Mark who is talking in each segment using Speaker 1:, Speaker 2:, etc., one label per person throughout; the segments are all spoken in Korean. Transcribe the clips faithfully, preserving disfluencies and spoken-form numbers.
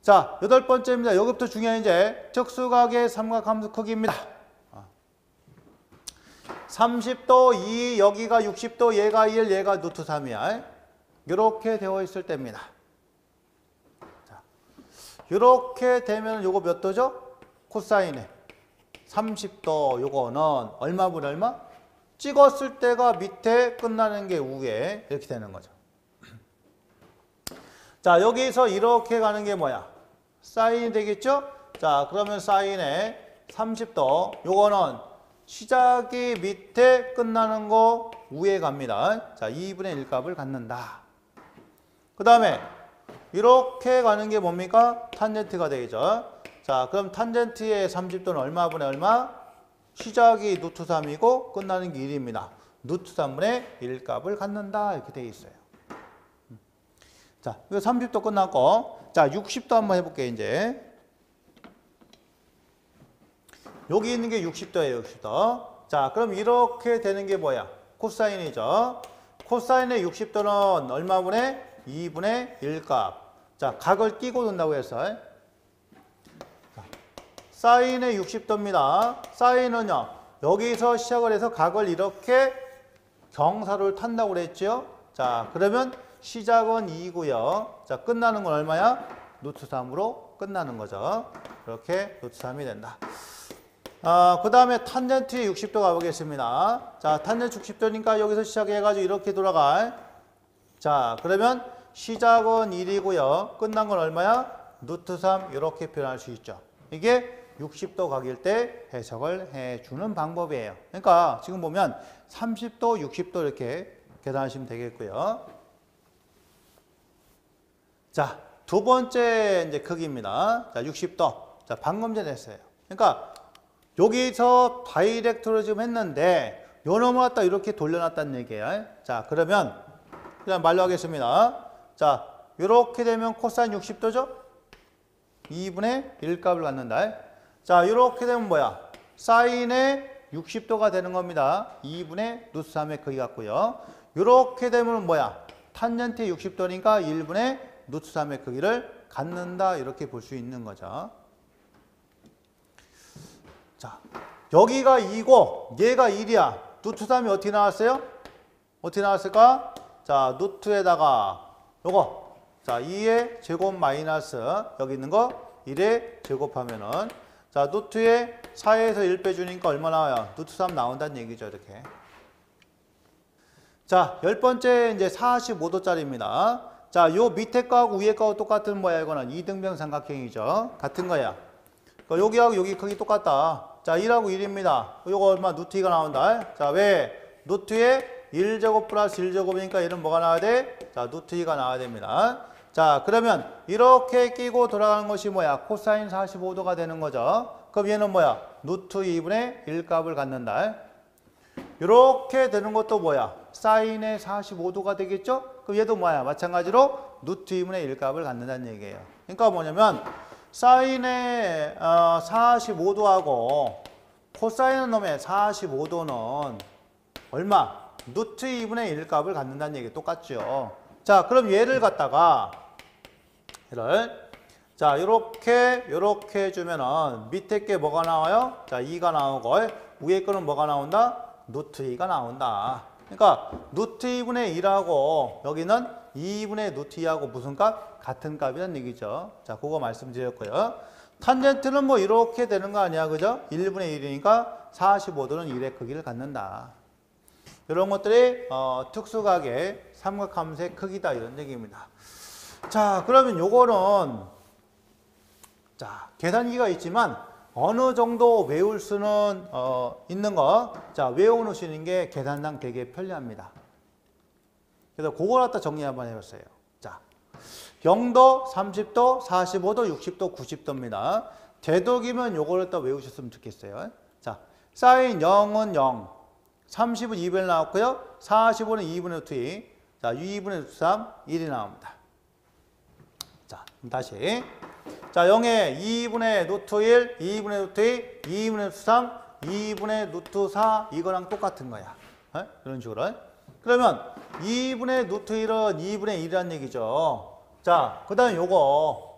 Speaker 1: 자, 여덟 번째입니다. 여기부터 중요한 이제 특수각의 삼각함수 크기입니다. 삼십 도 이, 여기가 육십 도, 얘가 일, 얘가 루트 삼이야. 이렇게 되어 있을 때입니다. 자, 이렇게 되면 요거 몇 도죠? 코사인에 삼십 도 요거는 얼마분 얼마? 찍었을 때가 밑에 끝나는 게 위에 이렇게 되는 거죠. 자, 여기서 이렇게 가는 게 뭐야? 사인이 되겠죠? 자, 그러면 사인에 삼십 도 요거는 시작이 밑에 끝나는 거 위에 갑니다. 자, 이분의 일 값을 갖는다. 그 다음에 이렇게 가는 게 뭡니까? 탄젠트가 되겠죠. 자, 그럼 탄젠트의 삼십 도는 얼마분의 얼마? 시작이 루트 삼이고 끝나는 게 일입니다. 루트 삼분의 일 값을 갖는다. 이렇게 되어 있어요. 자, 이거 삼십 도 끝났고, 자, 육십 도 한번 해볼게요, 이제. 여기 있는 게 육십 도예요, 육십 도. 자, 그럼 이렇게 되는 게 뭐야? 코사인이죠. 코사인의 육십 도는 얼마분의? 이분의 일 값. 자, 각을 끼고 둔다고 해서. 자, 사인의 육십 도입니다. 사인은요, 여기서 시작을 해서 각을 이렇게 경사를 탄다고 그랬죠. 자, 그러면 시작은 이고요. 자, 끝나는 건 얼마야? 루트 삼으로 끝나는 거죠. 이렇게 루트 삼이 된다. 아, 그 다음에 탄젠트의 육십 도 가보겠습니다. 자, 탄젠트 육십 도니까 여기서 시작해가지고 이렇게 돌아가. 자, 그러면 시작은 일이고요. 끝난 건 얼마야? 루트 삼 이렇게 표현할 수 있죠. 이게 육십 도 각일 때 해석을 해주는 방법이에요. 그러니까 지금 보면 삼십 도, 육십 도 이렇게 계산하시면 되겠고요. 자, 두 번째 이제 크기입니다. 자, 육십 도. 자, 방금 전에 했어요. 그러니까 여기서 다이렉트로 지금 했는데 요 놈을 갖다 이렇게 돌려놨다는 얘기예요. 자, 그러면 그냥 말로 하겠습니다. 자, 이렇게 되면 코사인 육십 도죠? 이분의 일 값을 갖는다. 자, 이렇게 되면 뭐야? 사인의 육십 도가 되는 겁니다. 이분의 루트 삼의 크기 같고요. 이렇게 되면 뭐야? 탄젠트의 육십 도니까 일분의 루트 삼의 크기를 갖는다. 이렇게 볼 수 있는 거죠. 자, 여기가 이고 얘가 일이야. 루트 삼이 어떻게 나왔어요? 어떻게 나왔을까? 자, 루트에다가 요거 자, 이의 제곱 마이너스 여기 있는 거 일에 제곱하면은 자, 루트에 사에서 일 빼주니까 얼마 나와요? 루트 삼 나온다는 얘기죠. 이렇게. 자, 열 번째 이제 사십오 도짜리입니다. 자, 요 밑에 거하고 위에 거하고 똑같은 뭐야? 이거는 이등변 삼각형이죠. 같은 거야. 그러니까 여기하고 여기 크기 똑같다. 자, 일하고 일입니다. 요거 얼마? 루트 이가 나온다. 자, 왜? 루트에 일 제곱 플러스 일 제곱이니까 얘는 뭐가 나와야 돼? 자, 루트 이가 나와야 됩니다. 자, 그러면 이렇게 끼고 돌아가는 것이 뭐야? 코사인 사십오 도가 되는 거죠. 그럼 얘는 뭐야? 루트 이분의 일 값을 갖는다. 이렇게 되는 것도 뭐야? 사인의 사십오 도가 되겠죠? 그럼 얘도 뭐야? 마찬가지로 루트 이분의 일 값을 갖는다는 얘기예요. 그러니까 뭐냐면 사인의 어, 사십오 도하고 코사인 놈의 사십오 도는 얼마? 루트 이분의 일 값을 갖는다는 얘기 똑같죠. 자, 그럼 얘를 갖다가 얘를 자, 요렇게 요렇게 해주면은 밑에 게 뭐가 나와요? 자, 이가 나오고 위에 거는 뭐가 나온다? 루트 이가 나온다. 그러니까 루트 이분의 일하고 여기는 이분의 루트 이하고 무슨 값? 같은 값이라는 얘기죠. 자, 그거 말씀드렸고요. 탄젠트는 뭐 이렇게 되는 거 아니야, 그죠? 일분의 일이니까 사십오 도는 일의 크기를 갖는다. 이런 것들이 어, 특수각의 삼각함수의 크기다 이런 얘기입니다. 자, 그러면 요거는 자, 계산기가 있지만 어느 정도 외울 수는 어, 있는 거. 자, 외워놓으시는 게 계산상 되게 편리합니다. 그래서 그걸 갖다 정리 한번 해봤어요. 자, 영 도, 삼십 도, 사십오 도, 육십 도, 구십 도입니다. 되도록이면 요걸 갖다 외우셨으면 좋겠어요. 자, 사인 영은 영, 삼십은 이분의 일 나왔고요. 사십오는 이분의 루트 이, 자, 이분의 루트 삼, 일이 나옵니다. 자, 다시. 자, 영에 이분의 루트 일, 이분의 루트 이, 이분의 루트 삼, 이분의 루트 사 이거랑 똑같은 거야. 에? 이런 식으로. 그러면 이분의 루트 일은 이분의 일이라는 얘기죠. 자, 그 다음에 요거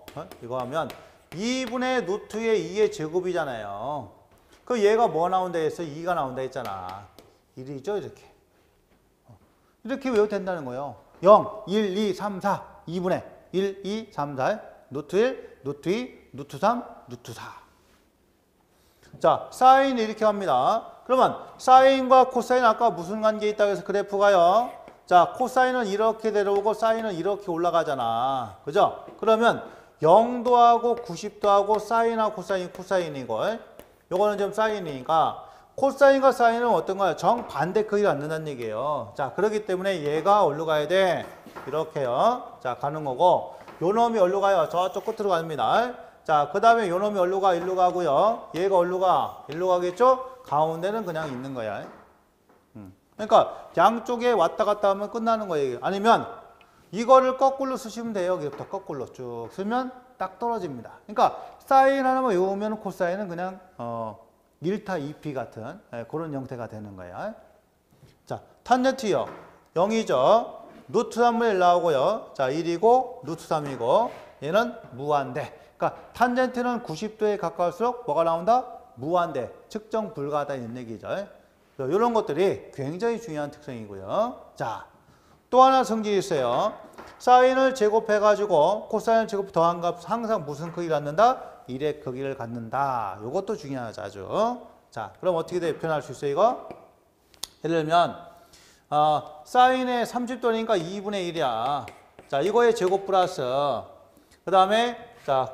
Speaker 1: 어? 이거 하면 이분의 루트의 이의 제곱이잖아요. 그 얘가 뭐 나온다 했어? 이가 나온다 했잖아. 일이죠, 이렇게. 이렇게 외워도 된다는 거예요. 영, 일, 이, 삼, 사. 이분의 일, 이, 삼, 사. 루트 일, 루트 이, 루트 삼, 루트 사. 자, 사인 이렇게 합니다. 그러면 사인과 코사인 아까 무슨 관계 있다고 해서 그래프가요. 자, 코사인은 이렇게 내려오고 사인은 이렇게 올라가잖아. 그죠? 그러면 영도하고 구십도하고 사인하고 코사인, 코사인이고 요거는 좀 사인이니까 코사인과 사인은 어떤 거야? 정반대 크기가 안 된다는 얘기예요. 자, 그렇기 때문에 얘가 어디로 가야 돼? 이렇게요. 자, 가는 거고 요 놈이 어디로 가요? 저쪽 끝으로 갑니다. 자, 그 다음에 요 놈이 어디로 가? 일로 가고요. 얘가 어디로 가? 일로 가겠죠? 가운데는 그냥 있는 거야. 음. 그러니까 양쪽에 왔다 갔다 하면 끝나는 거예요. 아니면 이거를 거꾸로 쓰시면 돼요. 여기부터 거꾸로 쭉 쓰면 딱 떨어집니다. 그러니까 사인 하나만 외우면 코사인은 그냥 어, 일 타 이 피 같은 예, 그런 형태가 되는 거예요. 자, 탄젠트요. 영이죠. 루트 삼분의 일 나오고요. 자, 일이고 루트 삼이고 얘는 무한대. 그러니까 탄젠트는 구십도에 가까울수록 뭐가 나온다? 무한대. 측정 불가하다 이런 얘기죠. 이런 것들이 굉장히 중요한 특성이고요. 자, 또 하나 성질이 있어요. 사인을 제곱해가지고 코사인을 제곱 더한 값 항상 무슨 크기를 갖는다? 일의 크기를 갖는다. 이것도 중요하죠, 아주. 자, 그럼 어떻게 돼? 표현할 수 있어요, 이거? 예를 들면 어, 사인의 삼십도니까 이분의 일이야. 자, 이거의 제곱 플러스 그 다음에 자,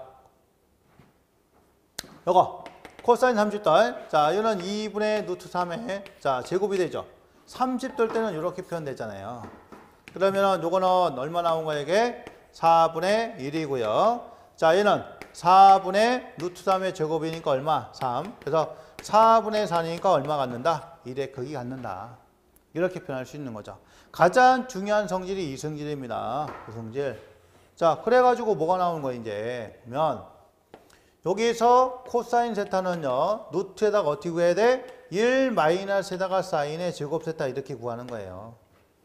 Speaker 1: 요거 코사인 삼십도. 자, 이거는 이분의 루트 삼의 자, 제곱이 되죠. 삼십도일 때는 이렇게 표현되잖아요. 그러면은 요거는 얼마 나온 거야, 이게? 사분의 일이고요. 자, 얘는 사분의 루트 삼의 제곱이니까 얼마? 삼. 그래서 사분의 사니까 얼마 갖는다? 일의 크기 갖는다. 이렇게 표현할 수 있는 거죠. 가장 중요한 성질이 이 성질입니다. 이 성질. 자, 그래가지고 뭐가 나오는 거야, 이제? 보면 여기서 코사인 세타는요, 루트에다가 어떻게 구해야 돼? 일 마이너스에다가 사인의 제곱 세타 이렇게 구하는 거예요.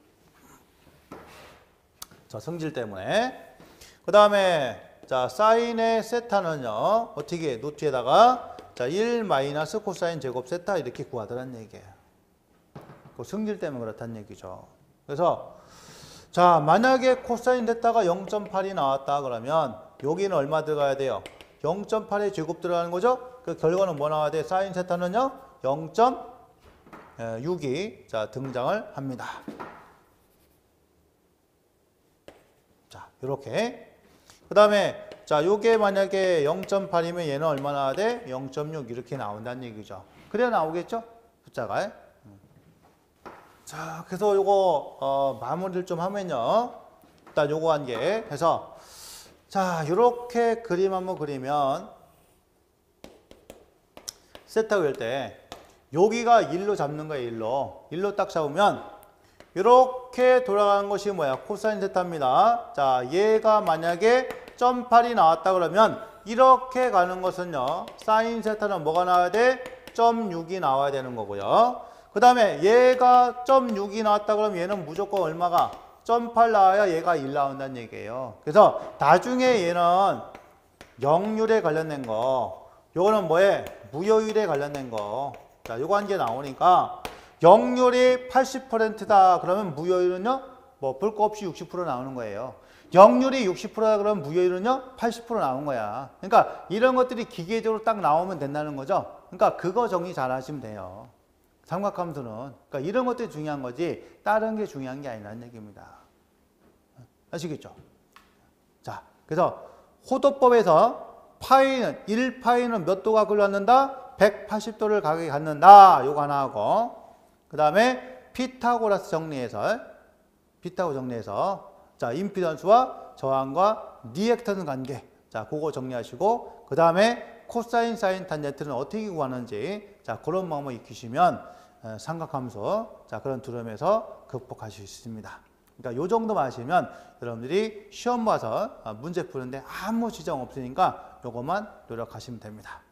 Speaker 1: 자, 성질 때문에. 그 다음에 자, 사인의 세타는요, 어떻게 루트에다가 자, 일 마이너스 코사인 제곱 세타 이렇게 구하더란 얘기예요. 그 성질 때문에 그렇다는 얘기죠. 그래서 자, 만약에 코사인 세타가 영 점 팔이 나왔다 그러면 여기는 얼마 들어가야 돼요? 영 점 팔의 제곱 들어가는 거죠? 그 결과는 뭐 나와야 돼? 사인 세타는요, 영 점 육이 자, 등장을 합니다. 자, 요렇게. 그 다음에 자, 요게 만약에 영 점 팔이면 얘는 얼마 나와야 돼? 영 점 육 이렇게 나온다는 얘기죠. 그래야 나오겠죠? 숫자가. 자, 그래서 요거 어, 마무리를 좀 하면요. 일단 요거 한 개 해서 자, 요렇게 그림 한번 그리면 세타 그릴 때 여기가 일로 잡는 거예요. 일로. 일로 딱 잡으면 이렇게 돌아가는 것이 뭐야? 코사인 세타입니다. 자, 얘가 만약에 점 팔이 나왔다 그러면 이렇게 가는 것은요. 사인 세타는 뭐가 나와야 돼? 점 육이 나와야 되는 거고요. 그 다음에 얘가 점 육이 나왔다 그러면 얘는 무조건 얼마가? 점 팔 나와야 얘가 일 나온다는 얘기예요. 그래서 나중에 얘는 영률에 관련된 거, 요거는 뭐에? 무효율에 관련된 거. 자, 요거 한 개 나오니까 영률이 팔십 퍼센트다 그러면 무효율은요? 뭐 볼 거 없이 육십 퍼센트 나오는 거예요. 영률이 육십 퍼센트다 그러면 무효율은요? 팔십 퍼센트 나온 거야. 그러니까 이런 것들이 기계적으로 딱 나오면 된다는 거죠. 그러니까 그거 정리 잘 하시면 돼요. 삼각함수는. 그러니까 이런 것들이 중요한 거지 다른 게 중요한 게 아니라는 얘기입니다. 아시겠죠? 자, 그래서 호도법에서 파이는 일 파이는 몇 도가 걸렸는다? 백팔십 도를 가게 갖는다. 요거 하나 하고 그 다음에 피타고라스 정리해서 피타고 정리해서 자, 임피던스와 저항과 리액턴 관계. 자, 그거 정리하시고 그 다음에 코사인, 사인, 탄젠트는 어떻게 구하는지 자, 그런 마음을 익히시면 삼각함수 자, 그런 두려움에서 극복하실 수 있습니다. 그러니까 요 정도만 하시면 여러분들이 시험 봐서 문제 푸는데 아무 지장 없으니까 요것만 노력하시면 됩니다.